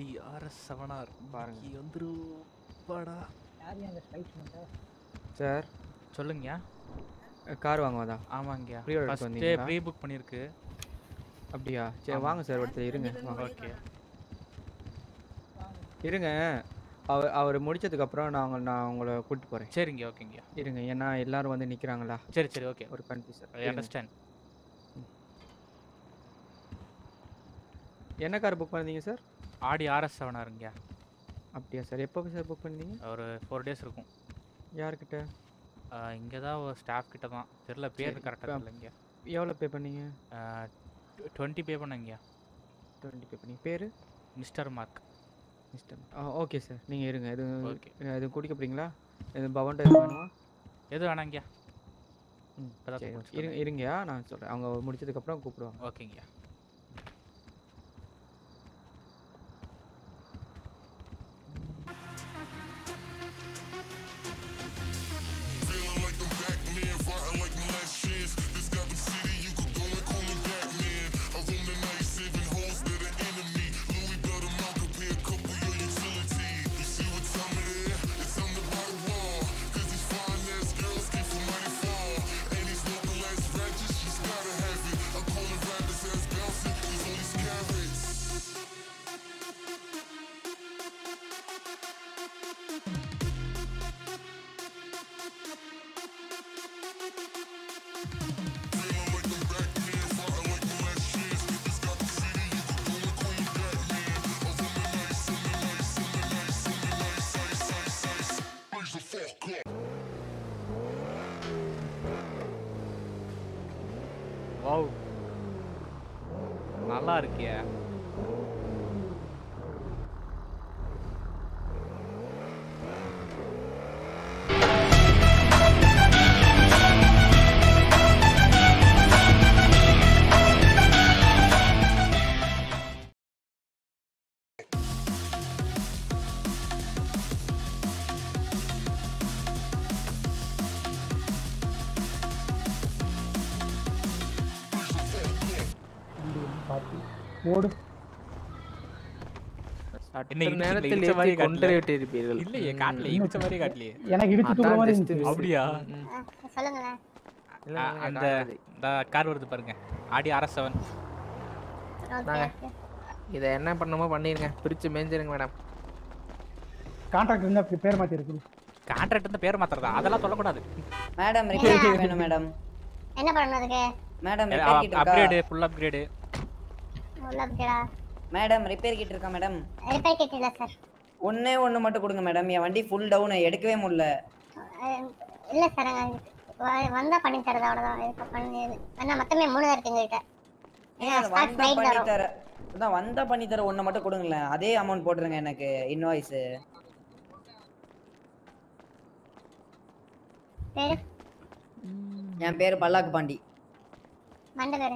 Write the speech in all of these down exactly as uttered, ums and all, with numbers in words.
ஆடி RS seven R பாருங்க வந்துருப்பாடா. யார் அந்த ஸ்பைஸ் பண்றா? சார் சொல்லுங்கயா. கார் வாங்குவதா? ஆமாங்கயா. ப்ரீ ஆர்டர் ஃபர்ஸ்ட் வந்தீங்களா? ப்ரீ புக் பண்ணிருக்கு. அப்படியா? சரி வாங்க சார், ஒருத்தர் இருங்க வாங்க. ஓகே இருங்க, அவர் அவர் முடிச்சதுக்கு அப்புறம் நான் நான் உங்களை கூட்டி போறேன். சரிங்க ஓகேங்கயா. இருங்க, ஏன்னா எல்லாரும் வந்து நிக்கிறாங்களா. சரி சரி ஓகே. ஒரு கன்ஃபியூஷன். I understand. என்ன கார் புக் பண்ணீங்க சார்? ஆடி ஆர்எஸ் செவன் ஆருங்கயா. அப்படியா சார்? எப்போ சார் புக் பண்ணீங்க? ஒரு ஃபோர் டேஸ் இருக்கும். யார்கிட்ட? இங்கே தான் ஒரு ஸ்டாஃப் கிட்ட தான். தெரியல பேர் கரெக்டாக இல்லைங்க. எவ்வளோ பே பண்ணீங்க? டுவெண்ட்டி பே பண்ணீங்க. டுவெண்ட்டி பே பண்ணீங்க. பேர்? Mister Mark. Mister ah okay sir, நீங்கள் இருங்க. எது ஓகே. எது குடிக்க போகிறீங்களா? எது பவன்டா எது வேணுமா? எது வேணாங்கய்யா. ம் சரி இருங்க இருங்கயா, நான் சொல்கிறேன். அவங்க முடிச்சதுக்கப்புறம் கூப்பிடுவாங்க. ஓகேங்கய்யா. வாவ் நல்லா இருக்கியா. ஓடு. நேரத்தில் ஏற்றி கொண்டே இருப்பீர்கள். இல்லையே காட்டல, இடிச்ச மாதிரி காட்டலையே. எனக்கு இடிச்சு தூக்குற மாதிரி இருந்துச்சு. அப்படியா? சொல்லுங்களேன். அந்த இந்த கார் வருது பாருங்க, ஆடி ஆர்எஸ் செவன். இதை என்ன பண்ணணுமோ பண்ணிருங்க, பிரிச்சு மேஞ்சிருங்க மேடம். கான்ட்ராக்ட் இருந்தா பேர் மாத்தி இருக்கு. கான்ட்ராக்ட் இருந்தா பேர் மாத்துறதா? அதெல்லாம் சொல்லக்கூடாது மேடம். ரிப்பேர் வேணும் மேடம். என்ன பண்ணனும்துக்கு? மேடம் ரிப்பேர் கிட் இருக்கா? Upgrade, full upgrade. ஃபுல் அப்கிரேடா? மேடம் ரிப்பேர் கிட் இருக்கா மேடம்? ரிப்பேர் கிட் இல்ல சார். ஒண்ணே ஒண்ணு மட்டும் கொடுங்க மேடம். என் வண்டி ஃபுல் டவுன், எடுக்கவே முடியல. இல்ல சார், வந்தா பண்ணி தரது அவ்வளவுதான். இதுக்கு பண்ணி அண்ணா மொத்தமே மூணு தான் இருக்கு எங்ககிட்ட. வந்தா பண்ணி தர அதான் வந்தா பண்ணி தர ஒண்ணு மட்டும் கொடுங்களேன். அதே அமௌண்ட் போட்டுருங்க எனக்கு இன்வாய்ஸ். பேரு? என் பேரு பல்லாக்கு பாண்டி. மண்ட பேரு?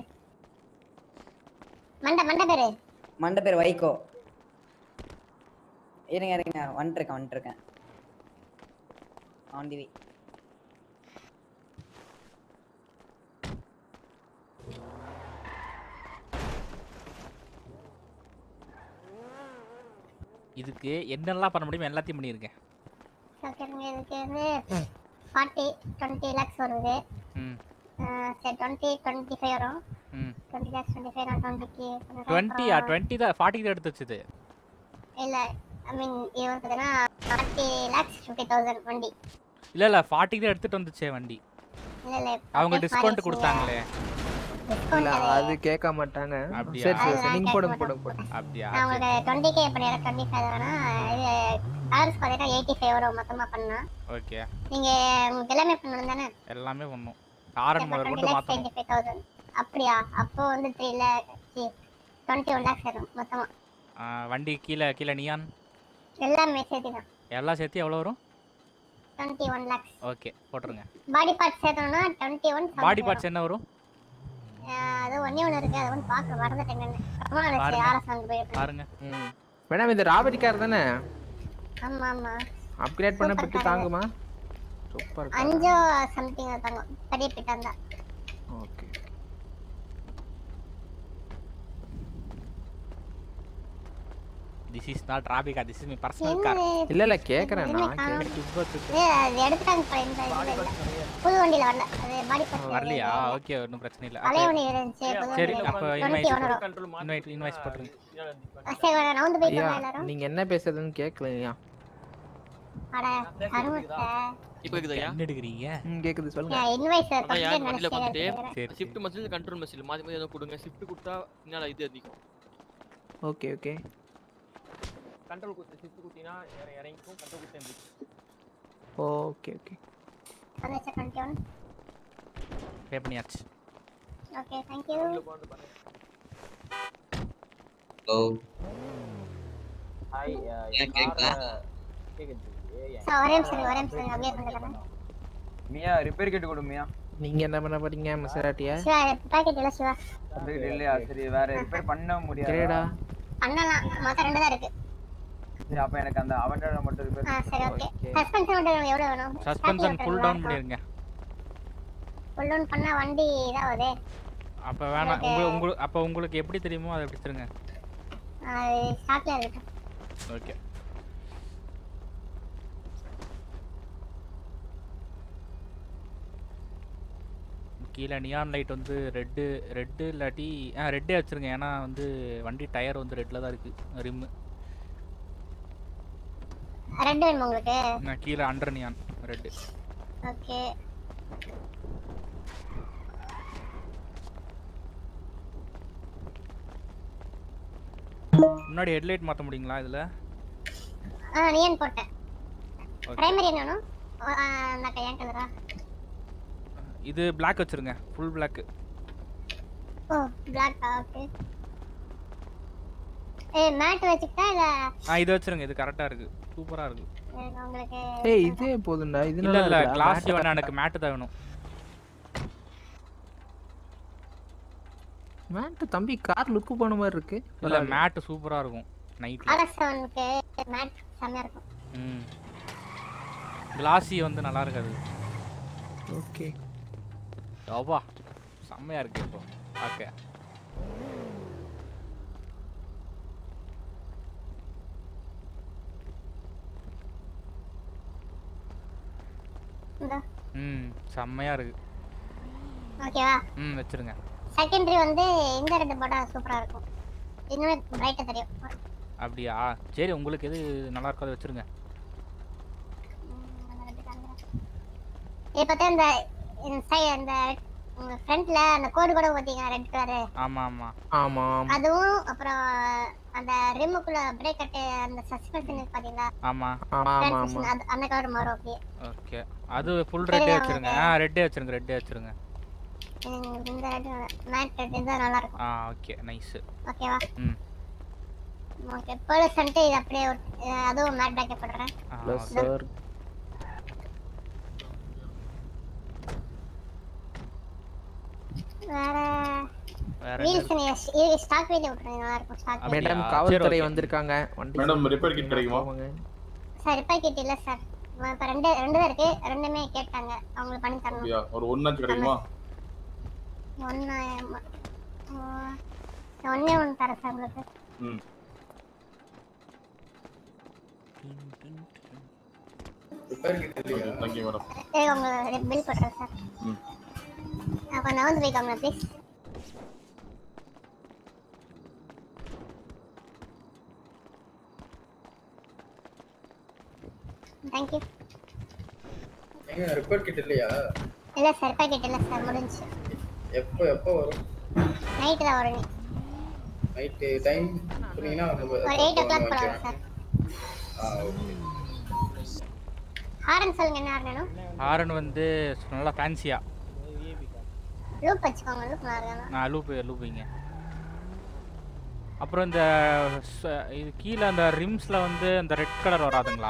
மண்ட மண்ட பேரு? மண்ட பேர் வைகோ. இருங்க இருங்க வந்துருக்கேன் வந்துருக்கேன் ஆன் தி வே. இதுக்கு என்னெல்லாம் பண்ண முடியுமோ எல்லாத்தையும் பண்ணிருக்கேன். ஓகேங்க. இதுக்கு வந்து forty twenty lakhs வருது. ம் சரி twenty twenty-five வரும். ம் twenty lakhs twenty-five நான் twenty twenty ஆ twenty தான் forty தான் எடுத்து வச்சது. இல்ல ஐ மீன் இது வந்துனா forty lakhs fifty thousand வண்டி. இல்ல இல்ல forty தான் எடுத்துட்டு வந்துச்சே வண்டி. இல்ல இல்ல அவங்க டிஸ்கவுண்ட் கொடுத்தாங்களே. இல்ல அது கேட்க மாட்டாங்க. சரி சரி நீங்க போடுங்க போடுங்க போடுங்க. அப்படியே நான் உங்களுக்கு twenty k பண்ணிர twenty-five வேணா. இது கார்ஸ் பாத்தீங்கன்னா eighty-five வரும் மொத்தமா பண்ணா. ஓகே. நீங்க உங்களுக்கு எல்லாமே பண்ணனும் தானே? எல்லாமே பண்ணனும். ஆரன் முதல்ல கொண்டு மாத்தணும். twenty-five thousand. அப்படியே அப்போ வந்து three lakh twenty-one lakhs வரும் மொத்தமா. வண்டி கீழ கீழ நியான் எல்லாமே சேர்த்து தான். எல்லாம் சேர்த்து எவ்வளவு வரும்? twenty-one lakhs. ஓகே போட்டுருங்க. பாடி பார்ட்ஸ் சேர்த்தோம்னா twenty-one. பாடி பார்ட்ஸ் என்ன வரும்? அது ஒண்ணே ஒண்ணு இருக்கு, அது வந்து பார்க்க மறந்துட்டேங்க. அம்மா எனக்கு ஆர்எஸ் வாங்க போய் பாருங்க. மேடம் இது ராபர்ட் கார் தானே? ஆமா ஆமா. அப்கிரேட் பண்ண பிட்டு தாங்குமா? சூப்பர். அஞ்சோ சம்திங் தாங்கும் பெரிய பிட் அந்த. ஓகே. திஸ் இஸ் நாட் ராபிகா, this is my personal car. இல்ல இல்ல கேக்குறேன் நான் கேக்குறேன். ஏய் அது எடுத்துட்டாங்க போல இந்த இதுல. புது வண்டியில வரல. அது பாடி பஸ் வரலையா? ஓகே ஒண்ணும் பிரச்சனை இல்ல. பழைய வண்டி இருந்துச்சு. சரி அப்ப இன்வைட் இன்வைட் இன்வைட் போட்டுருங்க. சரி ரவுண்ட் போய் ஐயா, பண்ணலாம் எல்லாரும். நீங்க என்ன பேசுறதுன்னு கேட்கலையா? அட கருமத்த. இப்போ கேக்குதா? என்ன எடுக்குறீங்க? ம் கேக்குது சொல்லுங்க. நான் இன்வைட் சார் அதான் யார் பக்கத்துல வண்டியில நினைச்சேன். வந்துட்டு சரி ஷிஃப்ட் மசில் கண்ட்ரோல் மசில் மாத்தி மாத்தி ஏதோ கொடுங்க. ஷிஃப்ட் கொடுத்தா என்னால இது அதிகம். Okay okay. கண்ட்ரோல் கொடுத்து ஷிஃப்ட் கொடுத்தீனா இறங்கிக்கும். கண்ட்ரோல் கொடுத்து எந்திரிக்கும். Okay okay. அதான் கண்டினியூ. பே பண்ணியாச்சு. Okay thank you. Oh hi ஏன் கேக்குதா? கேக்குது. சார் ஒரே நிமிஷம் ஒரே நிமிஷம் அப்படியே பண்ணிக்கிறேன். மியா ரிப்பேர் கிட் கொடு மியா. நீங்க என்ன பண்ண போறீங்க மசராட்டியா? சிவா பாக்கெட் இல்ல சிவா. அப்படி இல்லையா? சரி வேற ரிப்பேர் பண்ண முடியாது. கிரேடா. பண்ணலாம். மத்த ரெண்டு தான் இருக்கு. சரி அப்ப எனக்கு அந்த அவெண்டர் மட்டும் ரிப்பேர். ஆ சரி ஓகே. சஸ்பென்ஷன் மட்டும் எவ்வளவு வேணும்? சஸ்பென்ஷன் புல் டவுன் பண்ணிருங்க. புல் டவுன் பண்ணா வண்டி இதாவுதே. அப்ப வேணாம். உங்களுக்கு உங்களுக்கு அப்ப உங்களுக்கு எப்படி தெரியுமோ அதை எடுத்துருங்க. அது ஸ்டாக்ல இருக்கு. ஓகே. கீழே நியான் லைட் வந்து ரெட்டு ரெட்டு இல்லாட்டி ஆ ரெட்டே வச்சுருங்க. ஏன்னா வந்து வண்டி டயர் வந்து ரெட்டில் தான் இருக்குது ரிம்மு. ரெட் வேணுமா உங்களுக்கு? நான் கீழே அண்டர் நியான் ரெட்டு. ஓகே. முன்னாடி ஹெட்லைட் மாற்ற முடியுங்களா இதில்? ஆ நியான் போட்டேன். பிரைமரி என்னணும்? அந்த கையான் கலரா? இது பிளாக் வச்சிருங்க. Full black. Oh black okay. ஏய் மேட் வச்சிட்டா இல்ல? ஆ இது வச்சிருங்க. இது கரெக்ட்டா இருக்கு. சூப்பரா இருக்கு. உங்களுக்கு ஏய் இதே போதும்டா. இது இல்ல இல்ல கிளாஸ் வேணா எனக்கு மேட் தான் வேணும். மேட் தம்பி கார் லுக் போன மாதிரி இருக்கு. இல்ல மேட் சூப்பரா இருக்கும் நைட்ல. ஆர்எக்ஸ் செவனுக்கு மேட் செமையா இருக்கும். ம் கிளாஸி வந்து நல்லா இருக்காது. ஓகே. அப்பா செம்மையா இருக்கு இப்போ. ஓகே. இந்த ம் செம்மையா இருக்கு. ஓகேவா? ம் வச்சிருங்க. செகண்டரி வந்து இந்த ரெண்டு போட்டா சூப்பரா இருக்கும். இன்னும் பிரைட்டா தெரியும். அப்படியா? சரி உங்களுக்கு எது நல்லா இருக்கோ அதை வச்சிருங்க. இப்போ இந்த இந்த உங்க ஃப்ரண்ட்ல அந்த கோடு கூட போட்டீங்க ரெட் கலர். ஆமா ஆமா ஆமா. அதுவும் அப்புறம் அந்த ரிமுக்குள்ள பிரேக் கட் அந்த சஸ்பென்ஷன் இருக்கு பாத்தீங்களா? ஆமா ஆமா ஆமா. அது அந்த கலர் மாறும் அப்படியே. ஓகே. அது ஃபுல் ரெட்டே வச்சிருங்க. ஆ ரெட்டே வச்சிருங்க. ரெட்டே வச்சிருங்க. இந்த ரெட் மேட் ரெட் இது நல்லா இருக்கும். ஆ ஓகே நைஸ். ஓகேவா? ம் ஓகே. பர்சன்ட் இது அப்படியே அதுவும் மேட் பேக் போடுறேன். Plus sir. வேற வேற வீல்ஸ் நீ இது ஸ்டாக் வீல்ல விட்டுறீங்க நல்லா இருக்கும் ஸ்டாக். மேடம் காவல்துறை வந்திருக்காங்க. வண்டி மேடம் ரிப்பேர் கிட் கிடைக்குமா? சார் ரிப்பேர் கிட் இல்ல சார். இப்ப ரெண்டு ரெண்டு தான் இருக்கு. ரெண்டுமே கேட்டாங்க. அவங்களுக்கு பண்ணி தரணும். அப்படியே ஒரு ஒண்ணாச்சு கிடைக்குமா? ஒண்ணா ஒண்ணே ஒண்ணு தரேன் சார் உங்களுக்கு. ம் ரிப்பேர் கிட் இல்லையா? Thank you madam. ஏய் உங்களுக்கு பில் போடுறேன் சார். ம் அப்ப நான் வந்து வைக்காம ப்ளீஸ். Thank you. ஏங்க ரிப்பேர் கிட் இல்லையா? இல்ல சார் ரிப்பேர் கிட் இல்ல சார் முடிஞ்சு. எப்போ எப்போ வரும்? நைட் தான் வரும். நைட் டைம் சொன்னீங்கன்னா ஒரு எயிட் o'clock போல வரும் சார். ஆ ஓகே. ஹாரன் சொல்லுங்க என்ன ஹாரன் வேணும்? ஹாரன் வந்து நல்லா ஃபேன்சியா. லூப் வச்சுக்கோங்க. லூப் நல்லா இருக்கணும். நான் லூப் லூப்பிங்க. அப்புறம் இந்த இது கீழே அந்த ரிம்ஸ்ல வந்து அந்த ரெட் கலர் வராதுங்களா?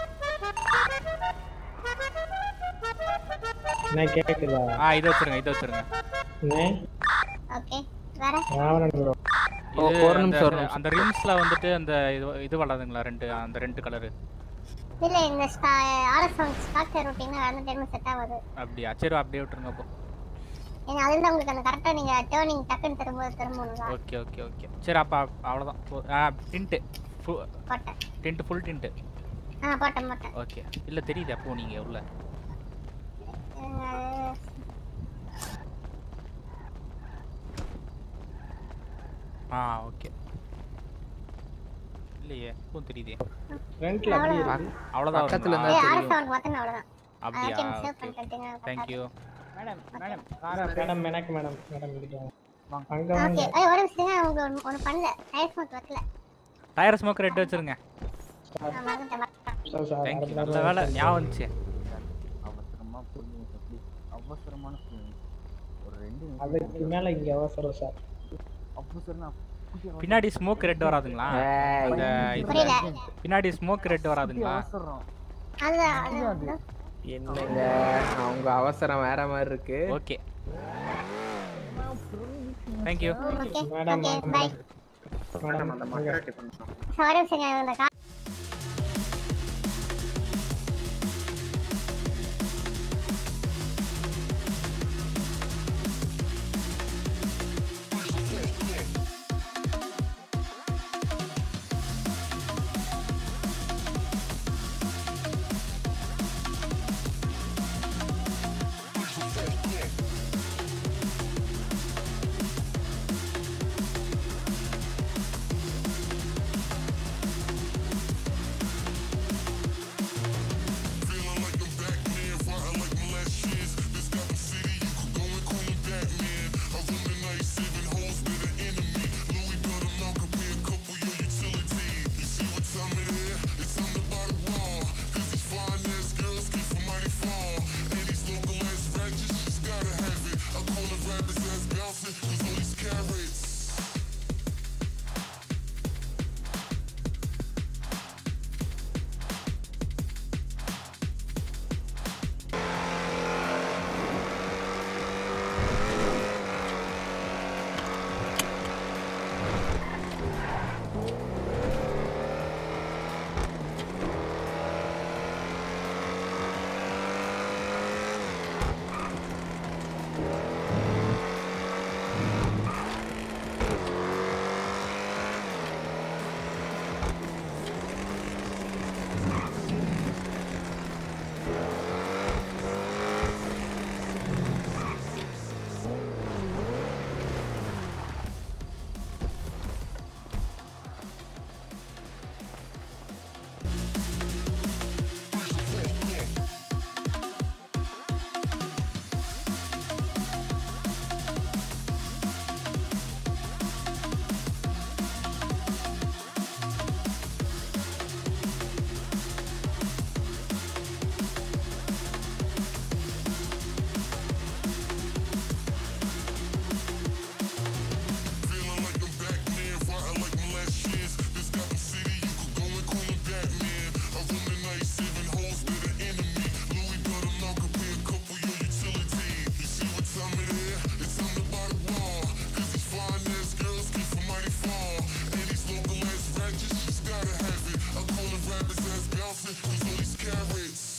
நான் கேக்குதா? ஆ இது வச்சிருங்க. இது வச்சிருங்க. ஓகே. வேற ஓ ஒரு நிமிஷம் ஒரு அந்த ரிம்ஸ்ல வந்துட்டு அந்த இது இது வராதுங்களா ரெண்டு அந்த ரெண்டு கலர்? இல்ல இந்த ஆர்எஸ் ஸ்டாக் ரூட்டிங்னா அந்த டைம் செட் ஆகாது. அப்படியே சரி அப்படியே விட்டுருங்க அப்போ. ஏன்னா அதுல உங்களுக்கு அந்த கரெக்ட்டா நீங்க டர்னிங் டக்குன்னு திரும்ப திரும்பணும். ஓகே ஓகே ஓகே சரி அப்ப அவ்வளவுதான். ஆ டிண்ட் போட்டேன். Tint full tint. ஆ போட்டேன் போட்டேன். ஓகே. இல்ல தெரியுது அப்போ நீங்க உள்ள. ஆ ஓகே. இல்லையே இப்போ தெரியுதே. ஃப்ரண்ட்ல அப்படியே இருக்கு. அவ்வளவுதான். பக்கத்துல வருமா? இருந்தா ஏய் தெரியும். ஆர் சவுண்ட் பார்த்தா அவ்வளவுதான். அப்படியா? ஓகே சேவ் பண்ணிட்டீங்க. Thank you. Madam madam madam எனக்கு மேடம் மேடம் இருக்கு. அங்க ஓகே. வாங்க. ஏய் ஒரு நிமிஷம் உங்களுக்கு ஒன்னு ஒன்னு பண்ணல. டயர் ஸ்மோக் வைக்கல. டயர் ஸ்மோக் ரெட் வச்சிருங்க. நான் மறந்துட்டேன். Sir sir Thank you. நல்ல வேளை ஞாபகம் வந்துச்சு. அவசரமா புரியுங்க ப்ளீஸ். அவசரமான சூழ்நிலை. ஒரு ரெண்டு அதுக்கு மேல இங்க அவசரம் சார். அவசரமா பின்னாடி ஸ்மோக் ரெட் வராதுங்களா? அந்த புரியல. பின்னாடி ஸ்மோக் ரெட் வராதுங்களா? அவசரம். அது அது என்னங்க அவங்க அவசரம் வேற மாதிரி இருக்கு. Okay. Thank you. Okay. Madam okay bye. Madam அந்த மக்கள் சாரி சரிங்க இந்த Rappers ass bouncing, cause all these carrots